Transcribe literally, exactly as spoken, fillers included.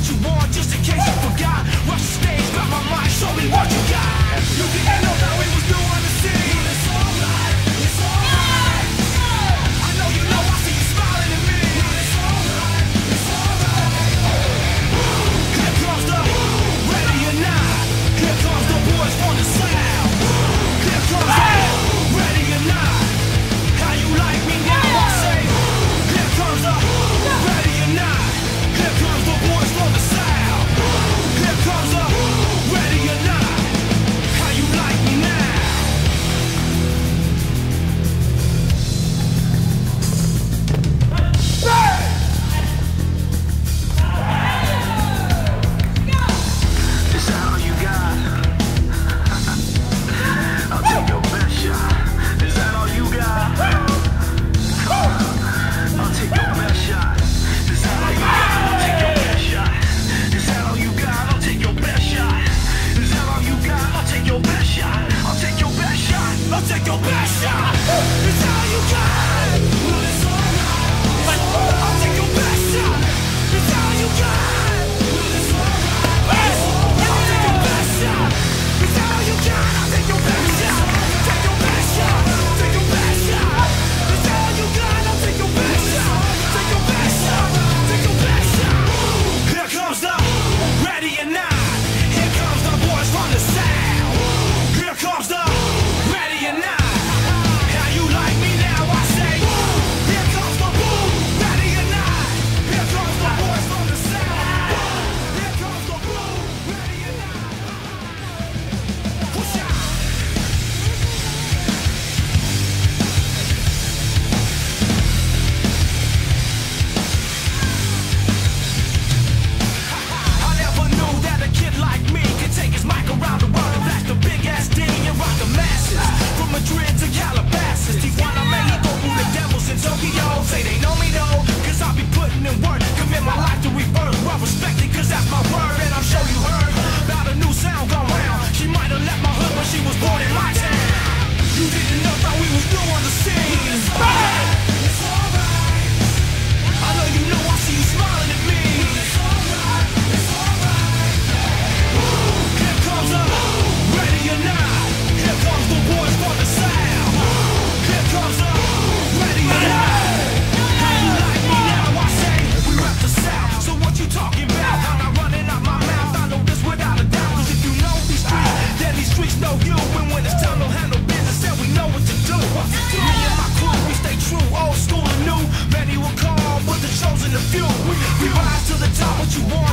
you want, just in case you forgot. Rush the stage, grab my mic, show me what you got. You didn't know that we was new on the scene. It's alright, it's alright. I know you know, I see you smiling at me. It's alright, it's alright. Here comes the ready or not. Here comes the boys from the south. Here comes the ready or not. How you like me now? I say. Here comes the ready or not. Here comes the boys from the south. Here comes the ready or not. How you like me now? Is that all you got? I'll take your best shot. Is that all you got? I'll take your best shot. Is that all you got? I'll take your best shot. Is that all you got? I'll take your best shot. Is that all you got? I'll take your best shot. I'll take your best shot. I'll take your best shot. Is that all you got? Well, it's alright. I'll take your best shot. Is that all you got? Well, it's alright. I'll take your best shot. Is that all you got? I'll take your best shot. Take your best shot. Take your best shot. Is that all you got? I'll take your best shot. Take your best shot. Take your best shot. Here comes the ready or not. Here comes the boys from the south. Here comes the ready or not. How you like me now? I say. Here comes the boom. Ready or not. Here comes the boys from the south. Here comes the boom. Ready or not. Push out. I never knew that a kid like me could take his mic around the world and flash the big ass D and rock the masses. From Madrid to Calabasas, Tijuana, Mexico, through the devils in Tokyo. Say they know me though, cause I be putting in work. Commit my life to reverse, well respected cause that's my word. And I'm sure you heard about a new sound gone round. She might have left my hood when she was born in my town. You didn't know that we was new on the scene. It's alright, it's alright. I know you know, I see you smiling at me. It's alright, it's alright. Here comes the ready or not. Here comes the boys from the south. Here comes the ready or not. How you like me now? I say we rep the south. So what you talking about? I'm not running out my mouth. I know this without a doubt. Cause if you know these streets, then these streets know you. And when it's time to handle business, then we know what to do. Me and my crew, we stay true, old school and new. Many will call, but the chosen a few. We rise to the top, what you want.